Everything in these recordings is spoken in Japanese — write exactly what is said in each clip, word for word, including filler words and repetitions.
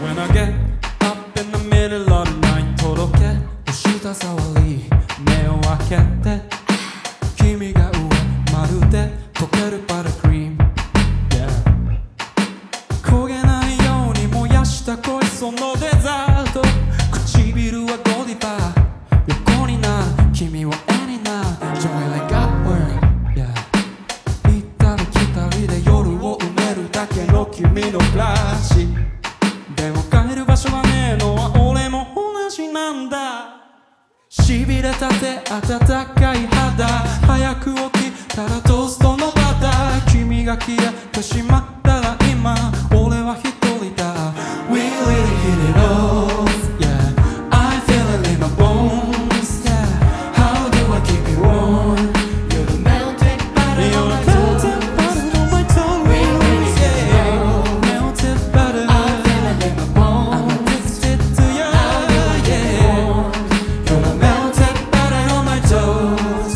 When I get up in the middle of the night とろけとした触り目を開けて君が上まるで溶けるバタークリーム、yeah、焦げないように燃やした恋そのデザート唇はゴディバー横になる君は絵になる Joy like upward、yeah、行ったり来たりで夜を埋めるだけの君の暮らしでも帰る場所がねえのは俺も同じなんだしびれたて温かい肌早く起きたらトーストのバター君が消えてしまったら今俺は一人だ We really hit it off yeah I feel it in my bones yeah How do I keep you warm You're the melted butter on my toes We really hit it off Melted butter I feel it in my bones I'm addicted to you yeah You're the melted butter on my toes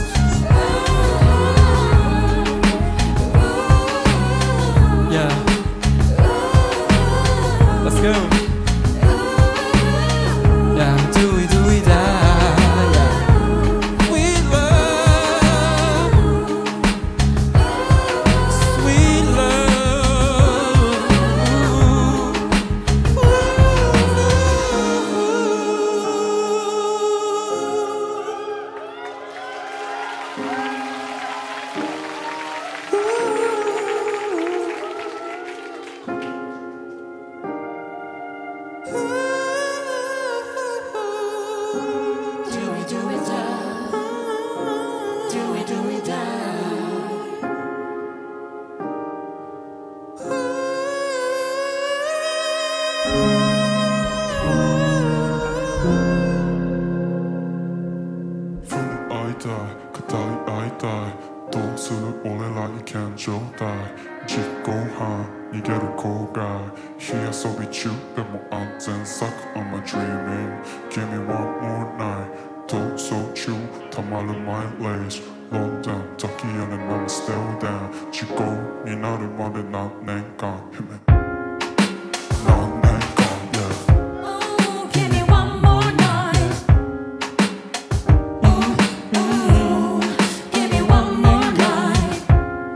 Yeah Let's go Yeah, do we, do we die yeah. Sweet love Sweet love ooh, Do we do it die? Do we do it die? Full 会いたい、固い会いたいどうする俺ら意見状態実行犯、逃げる郊外火遊び中でも安全策 I'm a dreaming Give me one more night 逃走中たまるマイレージロンドン、トキオで I'm still down 時効になるまで何年間何年間 yeah Ooh, give me one more night. Ooh, give me one more night.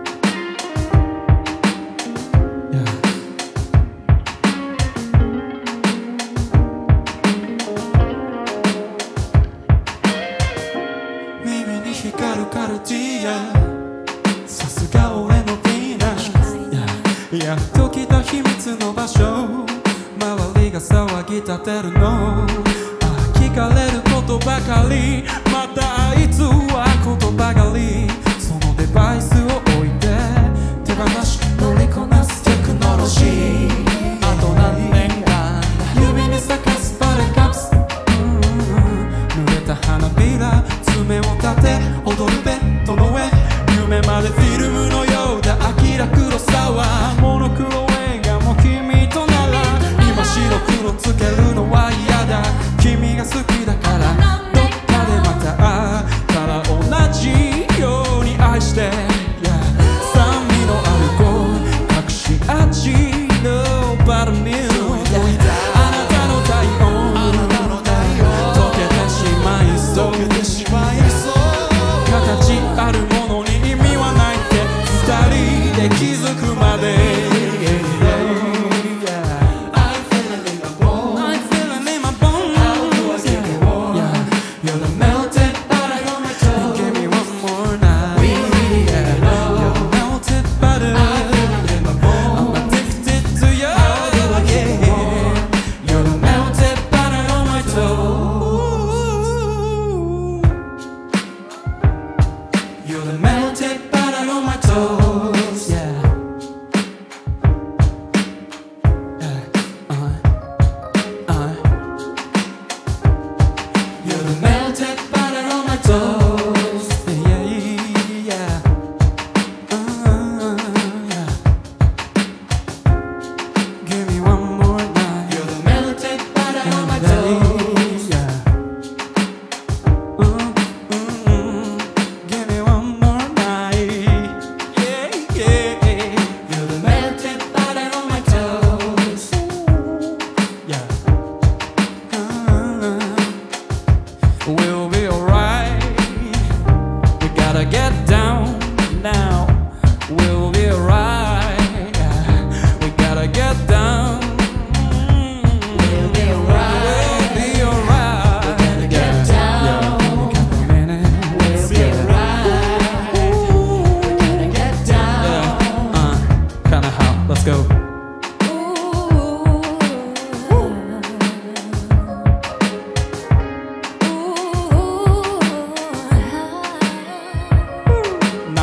耳に光るカルティアさすが俺のヴィーナスやっと来た秘密の場所周りが騒ぎ立てるのあ聞かれることばかりまたあいつは言葉狩りそのデバイスを置いて手放し乗りこなすテクノロジーあと何年間指に咲かすバレカプス濡れた花びら爪を立て踊るベッドの上夢までフィルムのようだ明ら黒さはモノクロ映画も君となら今白黒つけるのは嫌だ君が好きだからどっかでまた会ったら同じように愛して、yeah、酸味のある声隠し味のバルミルあなたの体温溶けてしまいそう形あるものに意味はないって二人で気づくまで I feel it in my bones. I'm feeling in my bones How do I give you warm? Yeah, you're the melted butter on my toes. Give me one more night We really hit it off. You're the melted butter I feel it in my bones. I'm addicted to you How do I give you warm? You're the melted butter on my toes You're the melted butter on my toes Yeah You're the melted butter on my toes. Yeah, yeah. Uh, yeah. Give me one more night. You're the melted butter on my toes. Yeah. Uh, mm, mm. Give me one more night. Yeah.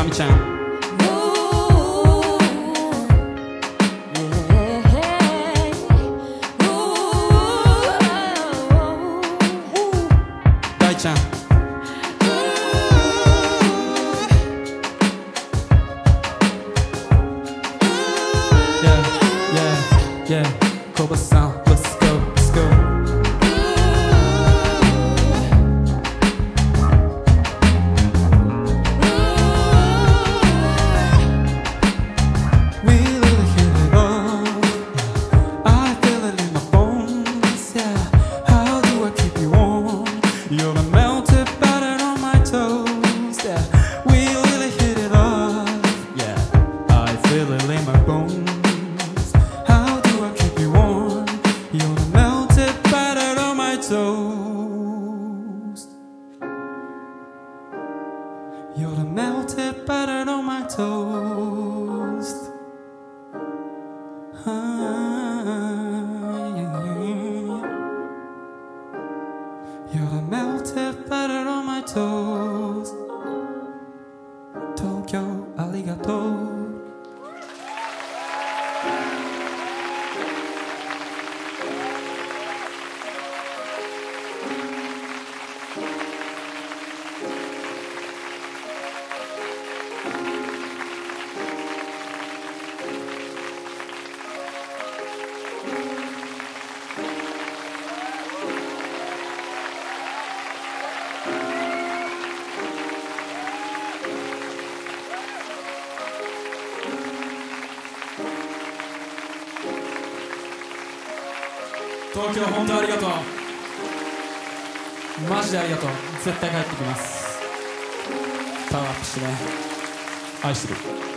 みちゃん。大ちゃん。Yeah, Koba san, let's go, let's go. We really hit it off. I feel it in my bones, yeah. How do I keep you warm? You're the melted butter on my toes, yeah. We really hit it off, yeah. I feel it in my bones. You're the melted butter on my toast. You're the melted butter on my toast. Ah, yeah, yeah. You're the melted butter on my toast. Tokyo, arigato. 東京本当ありがとう。マジでありがとう。絶対帰ってきます。パワーアップしてね。愛してる。